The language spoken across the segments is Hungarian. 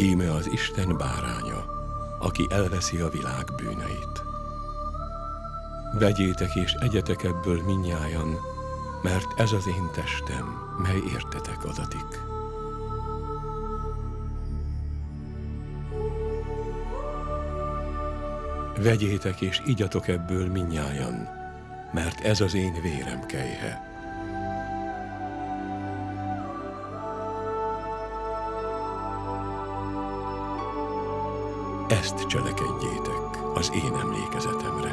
Íme az Isten báránya, aki elveszi a világ bűneit. Vegyétek és egyetek ebből mindnyájan, mert ez az én testem, mely értetek adatik. Vegyétek és igyatok ebből mindnyájan, mert ez az én vérem kelyhe. Ezt cselekedjétek az én emlékezetemre.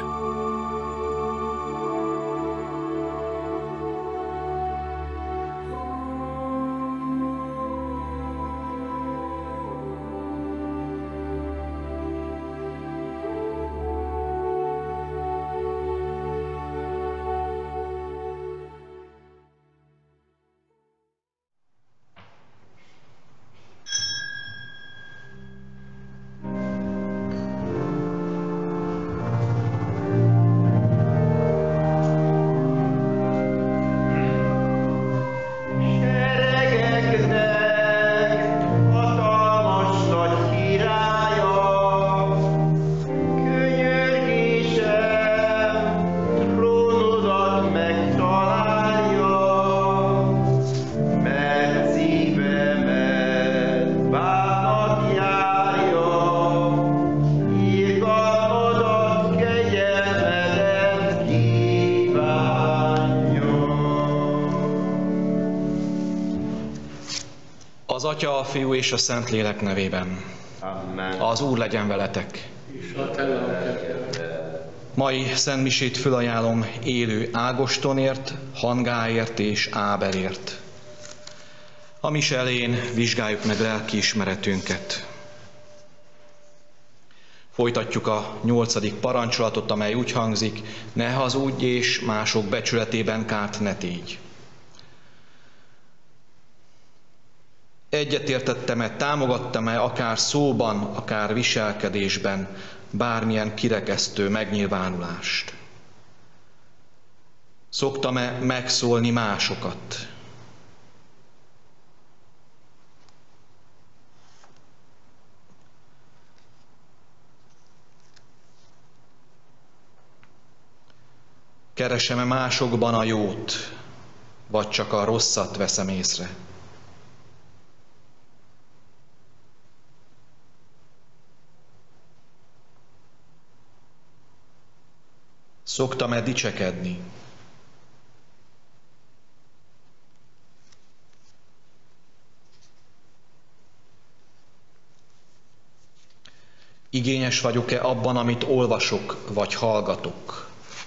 Az Atya, a Fiú és a Szentlélek nevében. Amen. Az Úr legyen veletek. Mai szentmisét fölajánlom élő Ágostonért, Hangáért és Ábelért. A mise elején vizsgáljuk meg lelkiismeretünket. Folytatjuk a 8. parancsolatot, amely úgy hangzik: ne hazudj és mások becsületében kárt ne tégy. Egyetértettem-e, támogattam-e akár szóban, akár viselkedésben bármilyen kirekesztő megnyilvánulást? Szoktam-e megszólni másokat? Keresem-e másokban a jót, vagy csak a rosszat veszem észre? Szoktam-e dicsekedni? Igényes vagyok-e abban, amit olvasok vagy hallgatok?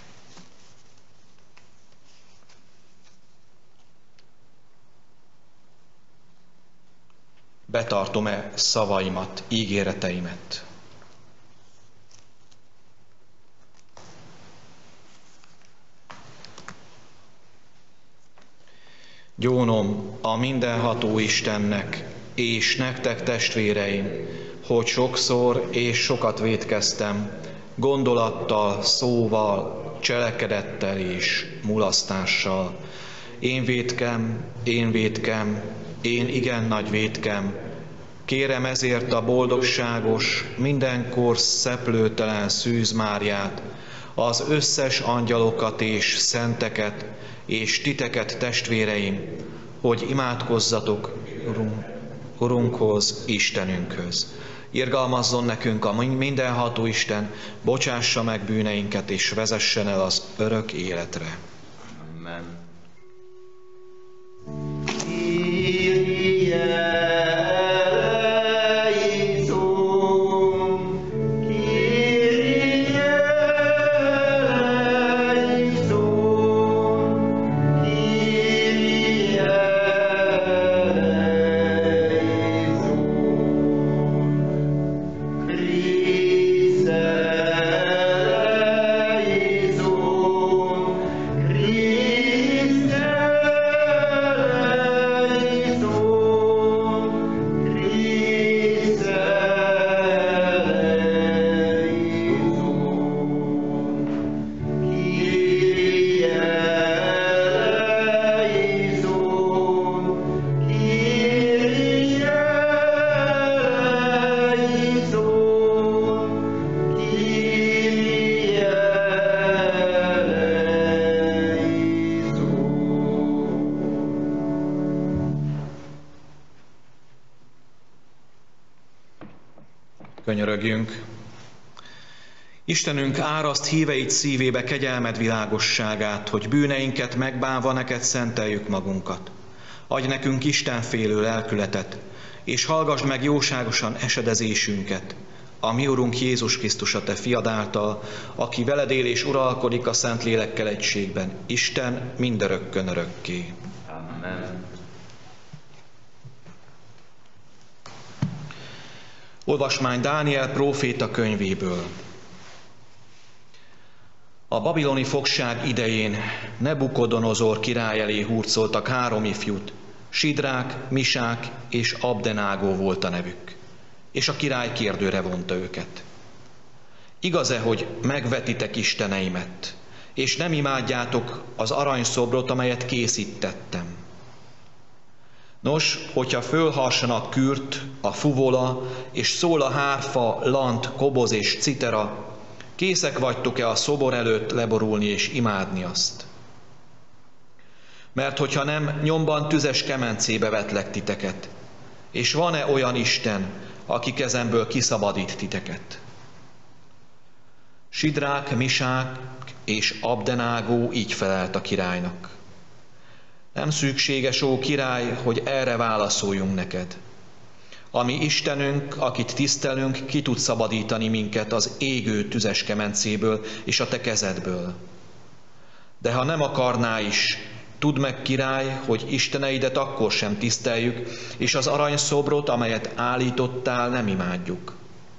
Betartom-e szavaimat, ígéreteimet? Gyónom a mindenható Istennek és nektek, testvéreim, hogy sokszor és sokat vétkeztem, gondolattal, szóval, cselekedettel és mulasztással. Én vétkem, én igen nagy vétkem. Kérem ezért a boldogságos, mindenkor szeplőtelen Szűz Máriát, az összes angyalokat és szenteket, és titeket, testvéreim, hogy imádkozzatok Urunkhoz, Istenünkhöz. Irgalmazzon nekünk a mindenható Isten, bocsássa meg bűneinket, és vezessen el az örök életre. Amen. Könyörögjünk. Istenünk, áraszt híveid szívébe kegyelmed világosságát, hogy bűneinket megbánva neked szenteljük magunkat. Adj nekünk istenfélő lelkületet, és hallgass meg jóságosan esedezésünket, a mi Urunk Jézus Krisztus a te fiad által, aki veled él és uralkodik a Szent Lélekkel egységben, Isten mindörökkön örökké. Amen. Olvasmány Dániel próféta könyvéből. A babiloni fogság idején Nebukodonozor király elé hurcoltak 3 ifjút, Sidrák, Misák és Abdenágó volt a nevük, és a király kérdőre vonta őket. Igaz-e, hogy megvetitek isteneimet, és nem imádjátok az aranyszobrot, amelyet készítettem? Nos, hogyha fölharsan a kürt, a fuvola, és szól a hárfa, lant, koboz és citera, készek vagytok-e a szobor előtt leborulni és imádni azt? Mert hogyha nem, nyomban tüzes kemencébe vetlek titeket, és van-e olyan Isten, aki kezemből kiszabadít titeket? Sidrák, Misák és Abdenágó így felelt a királynak. Nem szükséges, ó király, hogy erre válaszoljunk neked. A mi Istenünk, akit tisztelünk, ki tud szabadítani minket az égő tüzes kemencéből és a te kezedből. De ha nem akarná is, tudd meg, király, hogy isteneidet akkor sem tiszteljük, és az aranyszobrot, amelyet állítottál, nem imádjuk.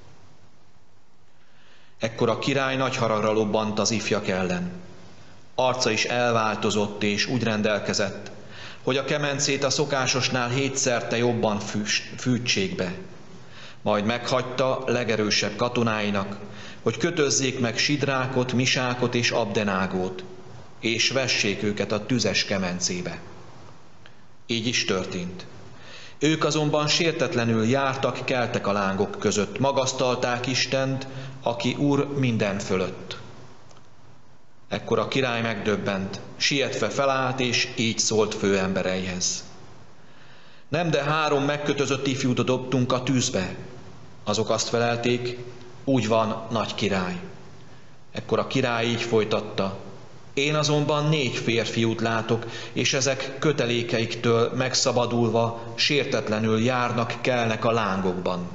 Ekkor a király nagy haragra lobbant az ifjak ellen. Arca is elváltozott, és úgy rendelkezett, hogy a kemencét a szokásosnál 7-szerte jobban fűtsék be. Majd meghagyta legerősebb katonáinak, hogy kötözzék meg Sidrákot, Misákot és Abdenágót, és vessék őket a tüzes kemencébe. Így is történt. Ők azonban sértetlenül jártak, keltek a lángok között, magasztalták Istent, aki Úr minden fölött. Ekkor a király megdöbbent, sietve felállt, és így szólt főembereihez. Nem, de 3 megkötözött ifjút dobtunk a tűzbe. Azok azt felelték, úgy van, nagy király. Ekkor a király így folytatta. Én azonban 4 férfiút látok, és ezek kötelékeiktől megszabadulva sértetlenül járnak, kelnek a lángokban.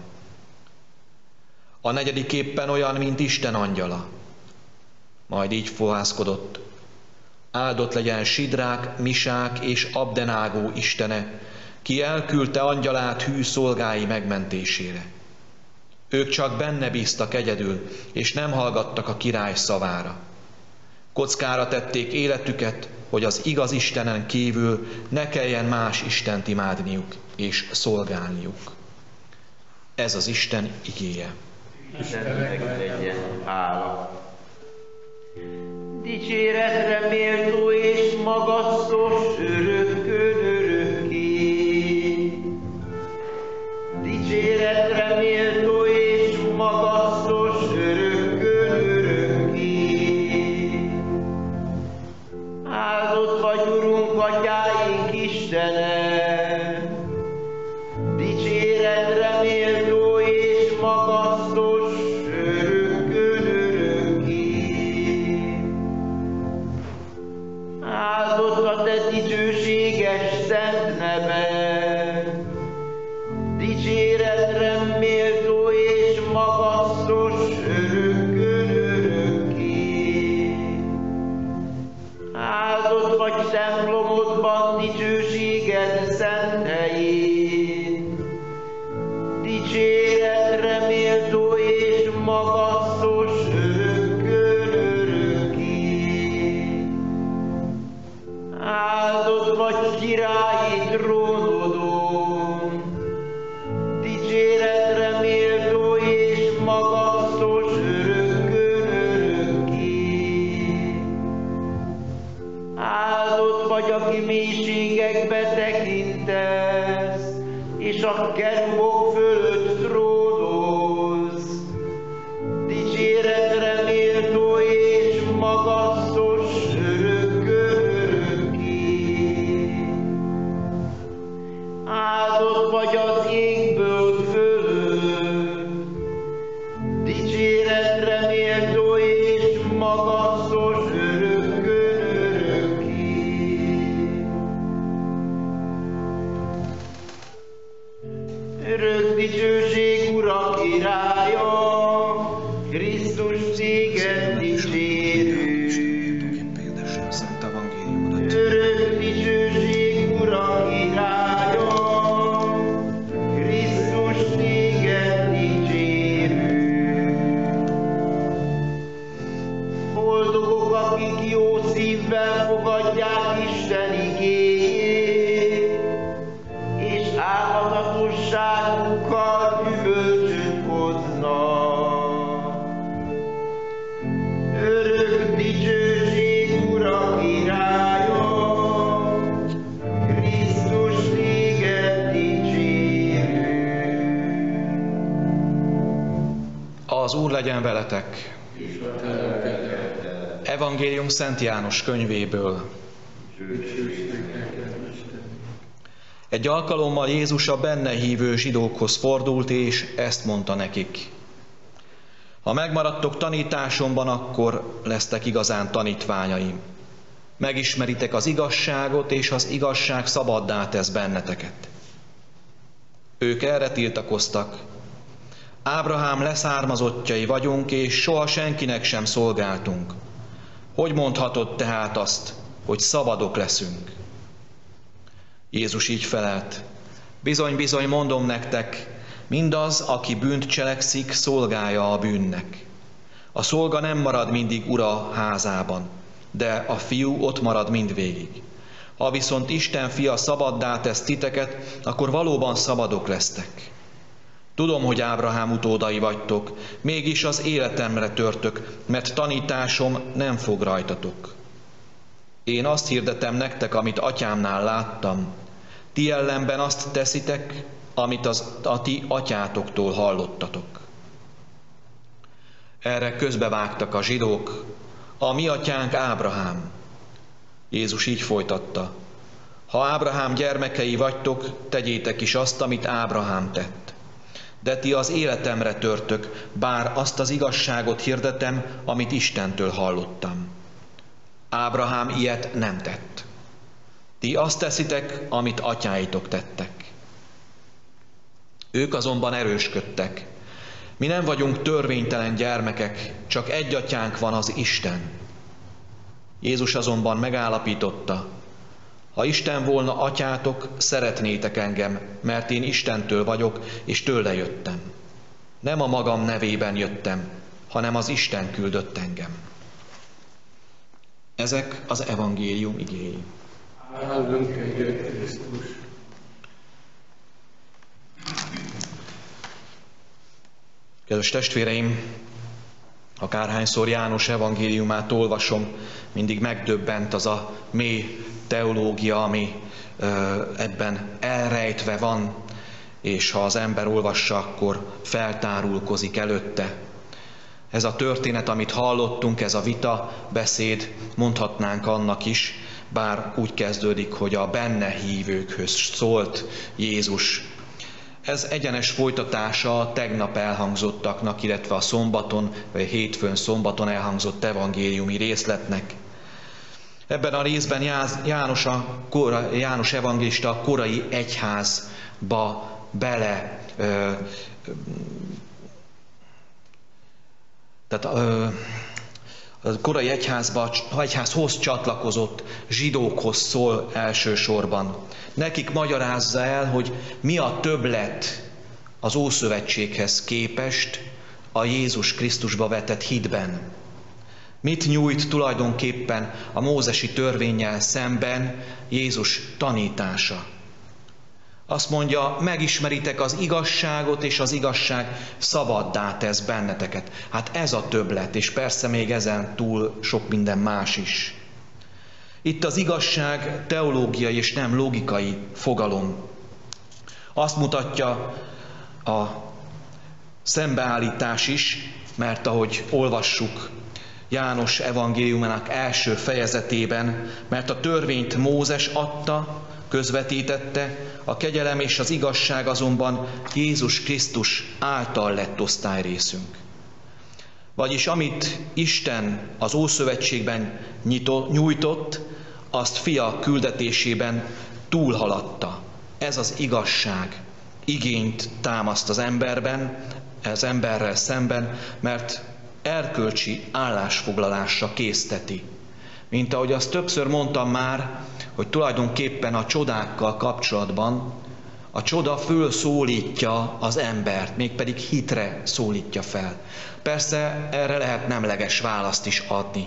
A 4. éppen olyan, mint Isten angyala. Majd így fohászkodott. Áldott legyen Sidrák, Misák és Abdenágó istene, ki elküldte angyalát hű szolgái megmentésére. Ők csak benne bíztak egyedül, és nem hallgattak a király szavára. Kockára tették életüket, hogy az igaz Istenen kívül ne kelljen más Istent imádniuk és szolgálniuk. Ez az Isten igéje. Istennek legyen hála. Dicséretre méltó és magasztos örökkön örökké. Dicséretre méltó és magasztos örökkön örökké. Áldott vagy, Urunk, atyáink Istene, dicséretre méltó és magasztos örökkön örökké. Áldott a te dicsőséges szent neved, dicséretre méltó és magasztos örökkön örökké. Áldott vagy templomodban dicsőséged szent helyén, dicséretre méltó és magasztos örökkön örökké. Áldott vagy királyi trónodon, dicséretre méltó és magasztos örökkön örökké. Áldott vagy, aki mélységekbe tekintesz, és a kerubok fölött trónolsz, dicséretre méltó és magasztos örökkön örökké. Áldott vagy az égből fölött, dicsőség, Ura királya, Krisztus téged dicsérünk. Szent evangéliumodat. Örök dicsőség, Ura királya, Krisztus téged dicsérünk. Boldogok, akik jó szívvel fogadják Isten igéjét, és álhatatosságukkal gyümölcsöt hoznak. Örök dicsőség, Ura királya, Krisztus téged dicsérünk. Az Úr legyen veletek! Evangélium Szent János könyvéből. Egy alkalommal Jézus a benne hívő zsidókhoz fordult, és ezt mondta nekik. Ha megmaradtok tanításomban, akkor lesztek igazán tanítványaim. Megismeritek az igazságot, és az igazság szabaddá tesz benneteket. Ők erre tiltakoztak. Ábrahám leszármazottjai vagyunk, és soha senkinek sem szolgáltunk. Hogy mondhatod tehát azt, hogy szabadok leszünk? Jézus így felelt. Bizony, bizony, mondom nektek, mindaz, aki bűnt cselekszik, szolgája a bűnnek. A szolga nem marad mindig ura házában, de a fiú ott marad mindvégig. Ha viszont Isten fia szabaddá tesz titeket, akkor valóban szabadok lesztek. Tudom, hogy Ábrahám utódai vagytok, mégis az életemre törtök, mert tanításom nem fog rajtatok. Én azt hirdetem nektek, amit atyámnál láttam. Ti ellenben azt teszitek, amit a ti atyátoktól hallottatok. Erre közbevágtak a zsidók. A mi atyánk Ábrahám. Jézus így folytatta. Ha Ábrahám gyermekei vagytok, tegyétek is azt, amit Ábrahám tett. De ti az életemre törtök, bár azt az igazságot hirdetem, amit Istentől hallottam. Ábrahám ilyet nem tett. Ti azt teszitek, amit atyáitok tettek. Ők azonban erősködtek. Mi nem vagyunk törvénytelen gyermekek, csak egy atyánk van, az Isten. Jézus azonban megállapította, ha Isten volna atyátok, szeretnétek engem, mert én Istentől vagyok, és tőle jöttem. Nem a magam nevében jöttem, hanem az Isten küldött engem. Ezek az evangélium igéi. Áldunk enged, Krisztus! Kedves testvéreim, akárhányszor János evangéliumát olvasom, mindig megdöbbent az a mély teológia, ami ebben elrejtve van, és ha az ember olvassa, akkor feltárulkozik előtte. Ez a történet, amit hallottunk, ez a vita, beszéd, mondhatnánk annak is, bár úgy kezdődik, hogy a benne hívőkhöz szólt Jézus. Ez egyenes folytatása a tegnap elhangzottaknak, illetve a szombaton, vagy hétfőn szombaton elhangzott evangéliumi részletnek. Ebben a részben János evangélista a korai egyházba a korai egyházhoz csatlakozott zsidókhoz szól elsősorban. Nekik magyarázza el, hogy mi a többlet az Ószövetséghez képest a Jézus Krisztusba vetett hitben. Mit nyújt tulajdonképpen a mózesi törvénnyel szemben Jézus tanítása? Azt mondja, megismeritek az igazságot, és az igazság szabaddá tesz benneteket. Hát ez a többlet, és persze még ezen túl sok minden más is. Itt az igazság teológiai és nem logikai fogalom. Azt mutatja a szembeállítás is, mert ahogy olvassuk János evangéliumának első fejezetében, mert a törvényt Mózes adta, közvetítette, a kegyelem és az igazság azonban Jézus Krisztus által lett osztályrészünk. Vagyis amit Isten az Ószövetségben nyújtott, azt fia küldetésében túlhaladta. Ez az igazság. igényt támaszt az emberrel szemben, mert erkölcsi állásfoglalásra készteti. Mint ahogy azt többször mondtam már, hogy tulajdonképpen a csodákkal kapcsolatban a csoda fölszólítja az embert, mégpedig hitre szólítja fel. Persze erre lehet nemleges választ is adni.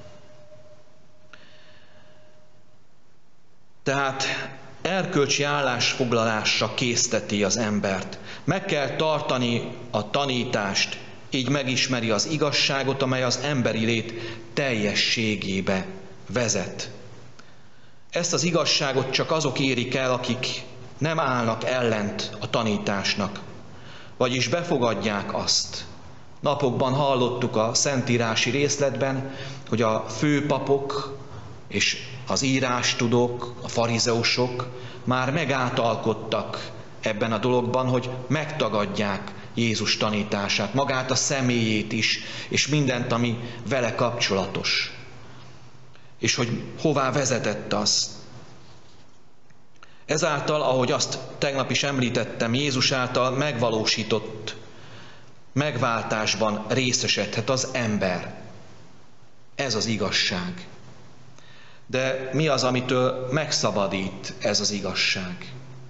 Tehát erkölcsi állásfoglalásra készteti az embert. Meg kell tartani a tanítást, így megismeri az igazságot, amely az emberi lét teljességébe vezet. Ezt az igazságot csak azok érik el, akik nem állnak ellent a tanításnak, vagyis befogadják azt. Napokban hallottuk a szentírási részletben, hogy a főpapok és az írástudók, a farizeusok már megátalkodtak ebben a dologban, hogy megtagadják Jézus tanítását, magát a személyét is, és mindent, ami vele kapcsolatos. És hogy hová vezetett az. Ezáltal, ahogy azt tegnap is említettem, Jézus által megvalósított megváltásban részesedhet az ember. Ez az igazság. De mi az, amitől megszabadít ez az igazság?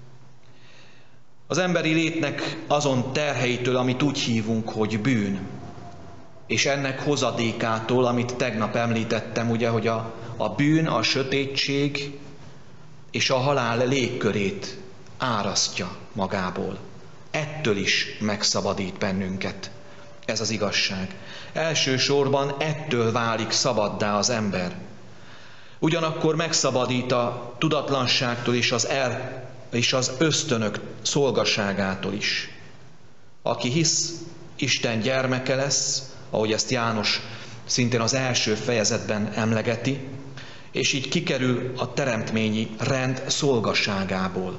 Az emberi létnek azon terheitől, amit úgy hívunk, hogy bűn, és ennek hozadékától, amit tegnap említettem, ugye, hogy a bűn, a sötétség és a halál légkörét árasztja magából. Ettől is megszabadít bennünket ez az igazság. Elsősorban ettől válik szabaddá az ember. Ugyanakkor megszabadít a tudatlanságtól és az ösztönök szolgaságától is. Aki hisz, Isten gyermeke lesz, ahogy ezt János szintén az első fejezetben emlegeti, és így kikerül a teremtményi rend szolgaságából.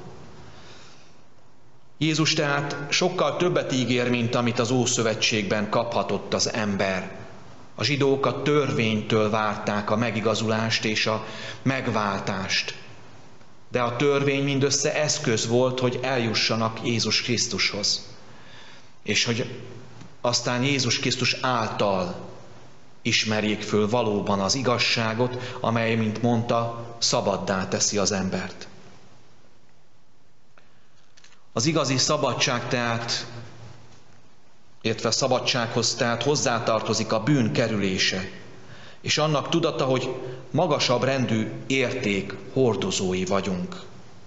Jézus tehát sokkal többet ígér, mint amit az Ószövetségben kaphatott az ember. A zsidók a törvénytől várták a megigazulást és a megváltást. De a törvény mindössze eszköz volt, hogy eljussanak Jézus Krisztushoz. És hogy aztán Jézus Krisztus által ismerjék föl valóban az igazságot, amely, mint mondta, szabaddá teszi az embert. Az igazi szabadság tehát, illetve szabadsághoz tehát hozzátartozik a bűn kerülése, és annak tudata, hogy magasabb rendű érték hordozói vagyunk.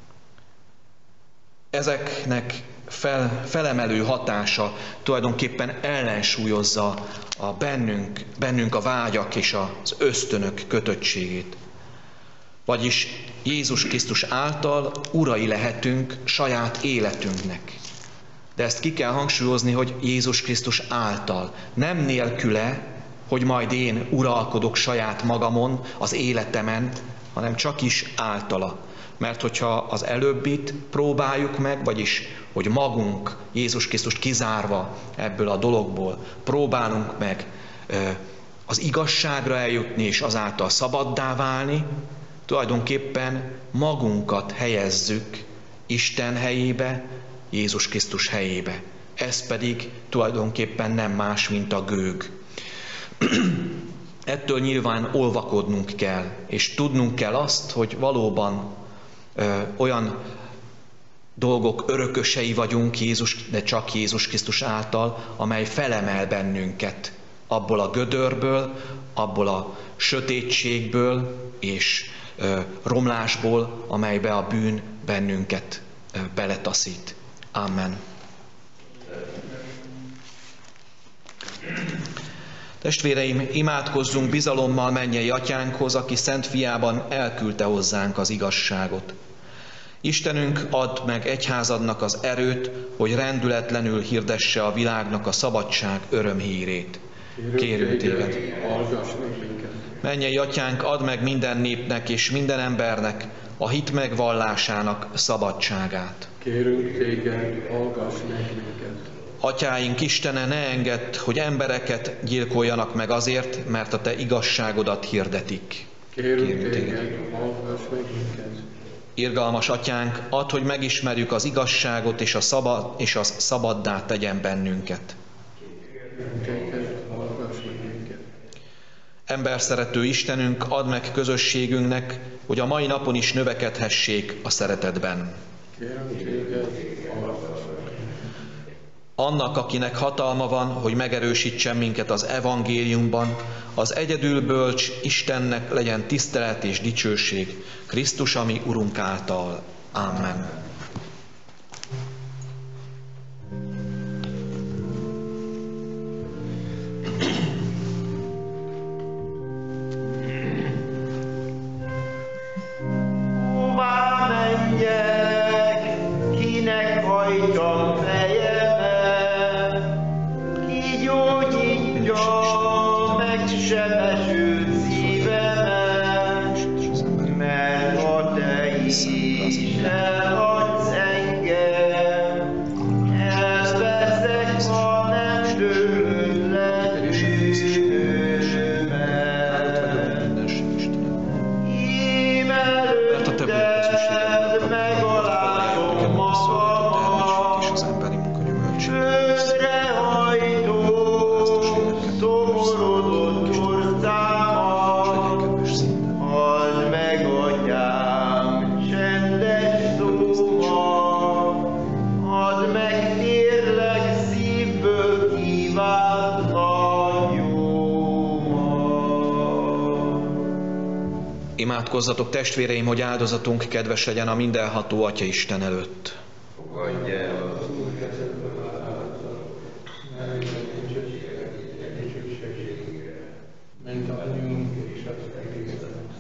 Ezeknek felemelő hatása tulajdonképpen ellensúlyozza a bennünk a vágyak és az ösztönök kötöttségét. Vagyis Jézus Krisztus által urai lehetünk saját életünknek. De ezt ki kell hangsúlyozni, hogy Jézus Krisztus által, nem nélküle, hogy majd én uralkodok saját magamon, az életemen, hanem csak is általa. Mert hogyha az előbbit próbáljuk meg, vagyis hogy magunk, Jézus Krisztust kizárva ebből a dologból, próbálunk meg az igazságra eljutni, és azáltal szabaddá válni, tulajdonképpen magunkat helyezzük Isten helyébe, Jézus Krisztus helyébe. Ez pedig tulajdonképpen nem más, mint a gőg. Ettől nyilván olvakodnunk kell, és tudnunk kell azt, hogy valóban olyan dolgok örökösei vagyunk de csak Jézus Krisztus által, amely felemel bennünket abból a gödörből, abból a sötétségből és romlásból, amelybe a bűn bennünket beletaszít. Amen. Testvéreim, imádkozzunk bizalommal mennyei Atyánkhoz, aki Szent Fiában elküldte hozzánk az igazságot. Istenünk, add meg egyházadnak az erőt, hogy rendületlenül hirdesse a világnak a szabadság örömhírét. Kérünk téged, hallgass meg minket. Mennyei Atyánk, add meg minden népnek és minden embernek a hit megvallásának szabadságát. Kérünk téged, hallgass meg minket. Atyáink Istene, ne engedd, hogy embereket gyilkoljanak meg azért, mert a te igazságodat hirdetik. Kérünk téged, hallgass meg minket. Irgalmas Atyánk, add, hogy megismerjük az igazságot, és a szabaddá tegyen bennünket. Emberszerető Istenünk, add meg közösségünknek, hogy a mai napon is növekedhessék a szeretetben. Annak, akinek hatalma van, hogy megerősítsen minket az evangéliumban, az egyedül bölcs Istennek legyen tisztelet és dicsőség Krisztus, ami Urunk által. Amen. Hová menjek, kinek hajtsam fejemet, ki gyógyítja megsebesült szívemet, mert a te is elhagysz engem, elveszek, ha nem tőled lett bűnömet. Ím előtted megalázom magamat, földre hajtó, szomorodott orcámat. Add meg, Atyám, csendes szóval, add meg, kérlek, szívből kívánt nagyomat. Imádkozzatok, testvéreim, hogy áldozatunk kedves legyen a mindenható Atya Isten előtt. Fogadj el az Úr mint anyunk és az egész.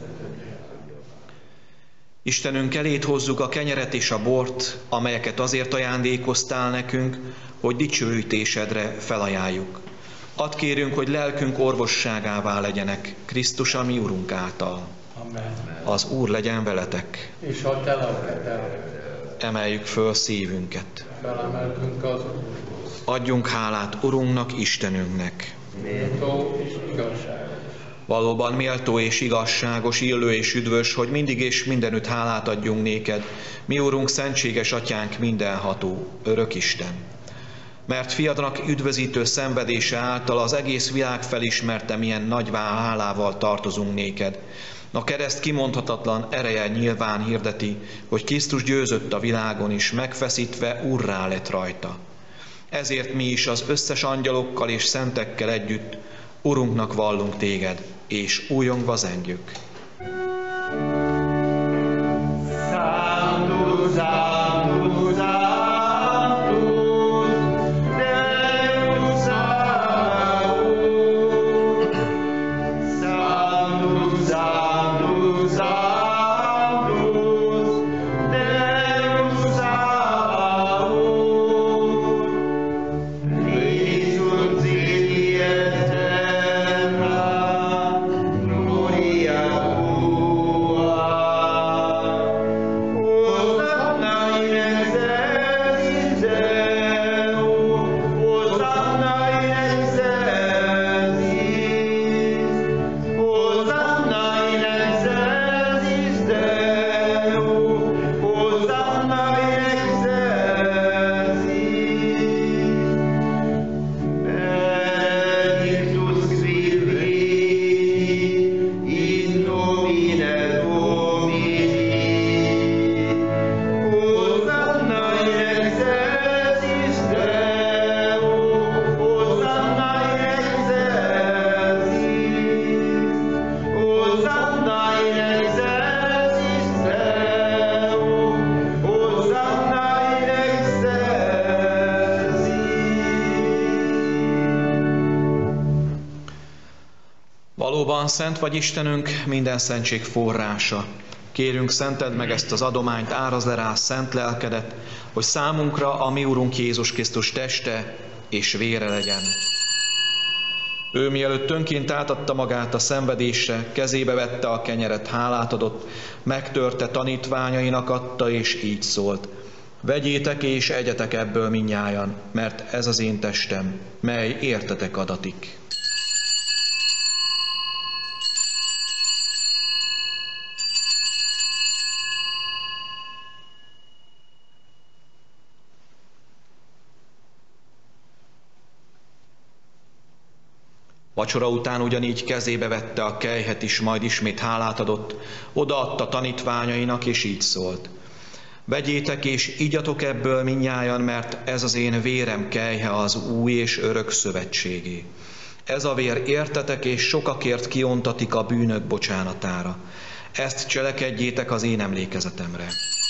Istenünk, elét hozzuk a kenyeret és a bort, amelyeket azért ajándékoztál nekünk, hogy dicsőítésedre felajánljuk. Add kérünk, hogy lelkünk orvosságává legyenek Krisztus, ami Urunk által. Amen. Az Úr legyen veletek. És a te lelked Emeljük föl szívünket. felemeltünk az Úrhoz. Adjunk hálát Urunknak, Istenünknek. Méltó és igazságos. Valóban méltó és igazságos, illő és üdvös, hogy mindig és mindenütt hálát adjunk néked, mi Urunk, szentséges Atyánk, mindenható, örök Isten. Mert fiadnak üdvözítő szenvedése által az egész világ felismerte, milyen nagy hálával tartozunk néked. A kereszt kimondhatatlan ereje nyilván hirdeti, hogy Krisztus győzött a világon, és megfeszítve úrrá lett rajta. Ezért mi is az összes angyalokkal és szentekkel együtt Urunknak vallunk téged, és újongva zengjük. Sanctus, Sanctus, Sanctus, Deus Sabaoth. Sanctus, Sanctus, Sanctus, Deus Sabaoth. Plenitud filii et terra, gloria tua. Hosanna in excelsis Deo, Hosanna in excelsis, Hosanna in excelsis Deo, Hosanna in excelsis. Benedictus qui in nomine Domini. Hosanna in excelsis Deo, Hosanna in excelsis, Hosanna in excelsis Deo, Hosanna in excelsis. Valóban szent vagy Istenünk, minden szentség forrása. Kérünk, szenteld meg ezt az adományt, árazd le rá szent lelkedet, hogy számunkra a mi Urunk Jézus Krisztus teste és vére legyen. Ő mielőtt önként átadta magát a szenvedésre, kezébe vette a kenyeret, hálát adott, megtörte, tanítványainak adta, és így szólt: vegyétek és egyetek ebből mindnyájan, mert ez az én testem, mely értetek adatik. Vacsora után ugyanígy kezébe vette a kelyhet is, majd ismét hálát adott, odaadta tanítványainak, és így szólt: vegyétek és igyatok ebből mindnyájan, mert ez az én vérem kelyhe az új és örök szövetségé. Ez a vér értetek és sokakért kiontatik a bűnök bocsánatára. Ezt cselekedjétek az én emlékezetemre.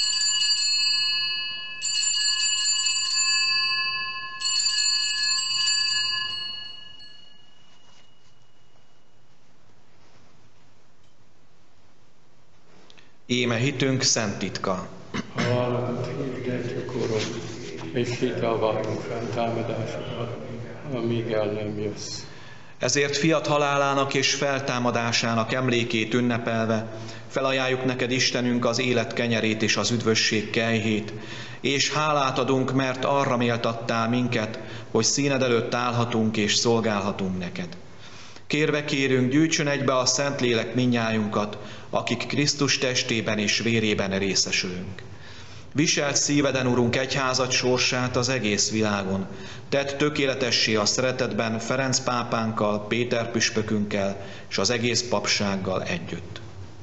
Íme hitünk szent titka. Valamit hirdetjük, Uram, és hitel várunk feltámadásodra, amíg el nem jössz. Ezért fiat halálának és feltámadásának emlékét ünnepelve felajánljuk neked, Istenünk, az élet kenyerét és az üdvösség kelyhét, és hálát adunk, mert arra méltattál minket, hogy színed előtt állhatunk és szolgálhatunk neked. Kérve kérünk, gyűjtsön egybe a Szentlélek mindnyájunkat, akik Krisztus testében és vérében részesülünk. Viselt szíveden, Urunk, egyházad sorsát az egész világon. Tedd tökéletessé a szeretetben Ferenc pápánkkal, Péter püspökünkkel és az egész papsággal együtt.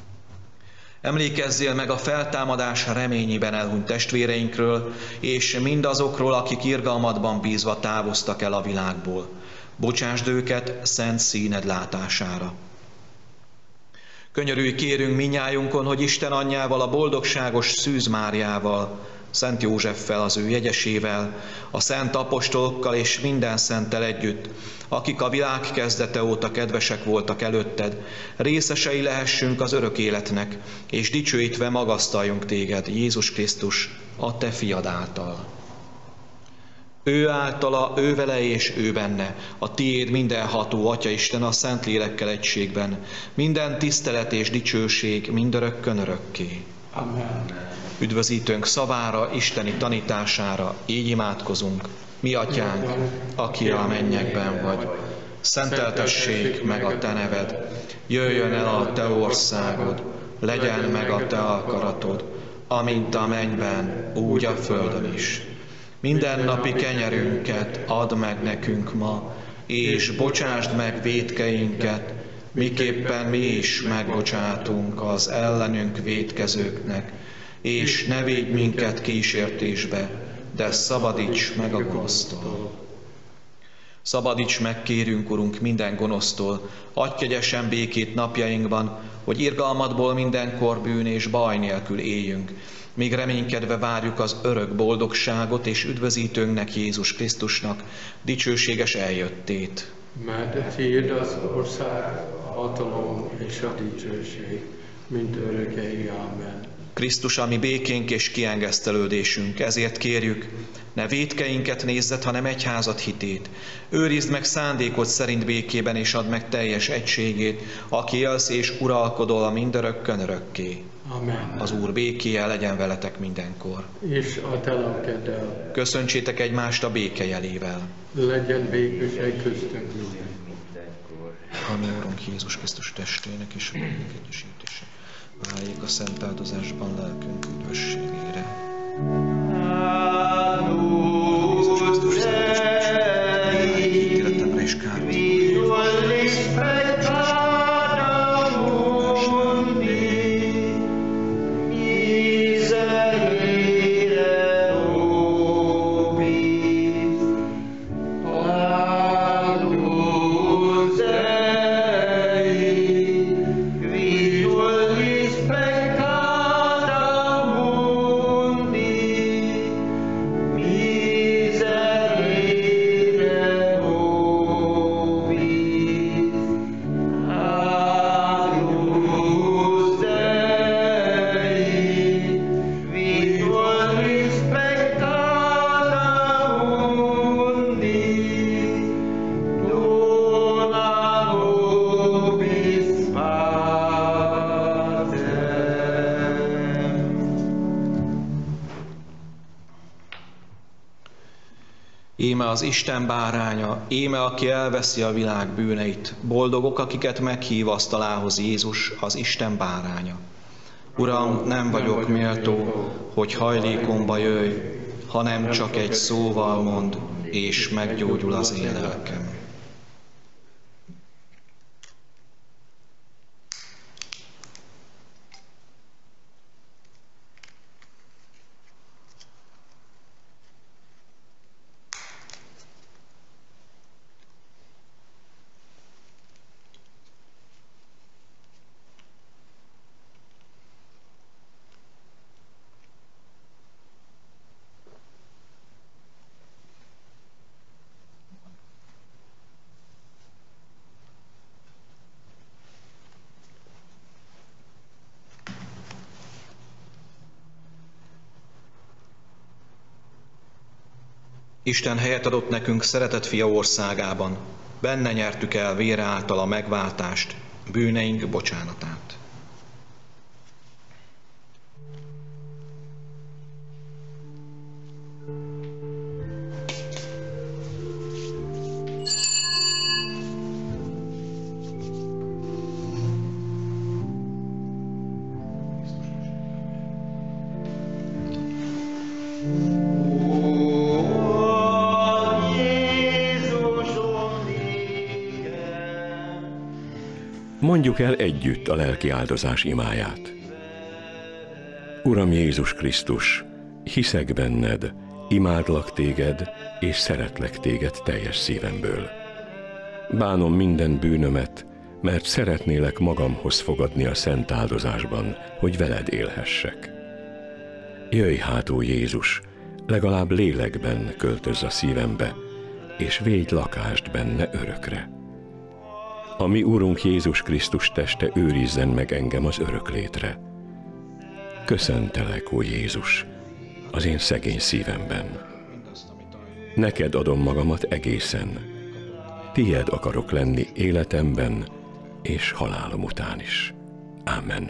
Emlékezzél meg a feltámadás reményében elhunyt testvéreinkről, és mindazokról, akik irgalmadban bízva távoztak el a világból. Bocsásd őket szent színed látására. Könyörülj kérünk mindnyájunkon, hogy Isten anyjával, a boldogságos Szűz Máriával, Szent Józseffel, az ő jegyesével, a szent apostolokkal és minden szenttel együtt, akik a világ kezdete óta kedvesek voltak előtted, részesei lehessünk az örök életnek, és dicsőítve magasztaljunk téged, Jézus Krisztus, a te fiad által. Ő általa, ő vele és ő benne, a tiéd mindenható Atyaisten a Szentlélekkel egységben, minden tisztelet és dicsőség mindörökkön örökké. Amen. Üdvözítőnk szavára, isteni tanítására, így imádkozunk. Mi atyánk, aki a mennyekben vagy, szenteltessék meg a te neved, jöjjön el a te országod, legyen meg a te akaratod, amint a mennyben, úgy a földön is. Mindennapi kenyerünket add meg nekünk ma, és bocsásd meg vétkeinket, miképpen mi is megbocsátunk az ellenünk vétkezőknek, és ne védj minket kísértésbe, de szabadíts meg a gonosztól. Szabadíts meg, kérünk, Urunk, minden gonosztól, adj kegyesen békét napjainkban, hogy irgalmadból mindenkor bűn és baj nélkül éljünk, míg reménykedve várjuk az örök boldogságot és üdvözítőnknek, Jézus Krisztusnak dicsőséges eljöttét. Mert tiéd az ország, a hatalom és a dicsőség, mind örökké. Amen. Krisztus, a mi békénk és kiengesztelődésünk, ezért kérjük, ne vétkeinket nézzed, hanem egyházad hitét. Őrizd meg szándékod szerint békében, és add meg teljes egységét, aki élsz és uralkodol mindörökkön örökké. Amen. Az Úr békéje legyen veletek mindenkor. És a te lelkeddel. Köszöntsétek egymást a béke jelével. Legyen békesség köztünk mindenkor. A mi Úrunk Jézus Krisztus testének és a lélek egyesítése váljék a szent áldozásban lelkünk üdvösségére. Jézus Krisztus szent ítéletemre és Íme az Isten báránya, íme aki elveszi a világ bűneit. Boldogok, akiket meghív asztalához Jézus, az Isten báránya. Uram, nem vagyok méltó, hogy hajlékomba jöjj, hanem csak egy szóval mondd, és meggyógyul az én lelkem. Isten helyet adott nekünk szeretett fia országában. Benne nyertük el vére által a megváltást, bűneink bocsánatát. Mondjuk el együtt a lelki áldozás imáját. Uram Jézus Krisztus, hiszek benned, imádlak téged, és szeretlek téged teljes szívemből. Bánom minden bűnömet, mert szeretnélek magamhoz fogadni a szent áldozásban, hogy veled élhessek. Jöjj hát, ó Jézus, legalább lélekben költözz a szívembe, és védj lakást benne örökre. A mi Úrunk Jézus Krisztus teste őrizzen meg engem az öröklétre. Köszöntelek, ó Jézus, az én szegény szívemben. Neked adom magamat egészen. Tied akarok lenni életemben és halálom után is. Amen.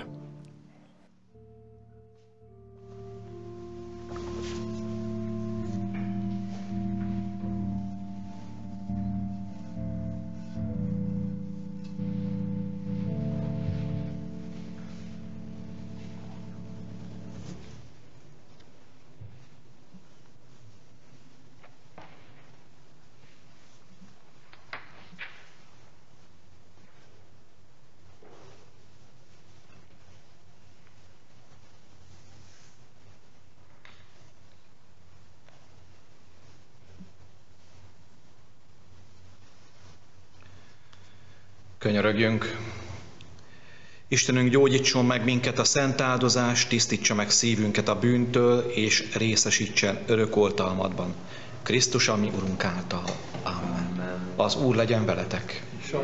Könyörögjünk! Istenünk, gyógyítson meg minket a szent áldozás, tisztítsa meg szívünket a bűntől, és részesítsen örök oltalmadban. Krisztus, a mi Urunk által. Amen. Az Úr legyen veletek.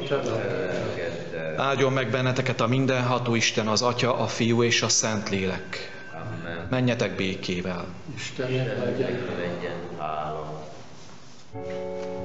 Áldjon meg benneteket a mindenható Isten, az Atya, a Fiú és a Szentlélek. Menjetek békével. Istennek legyen hála.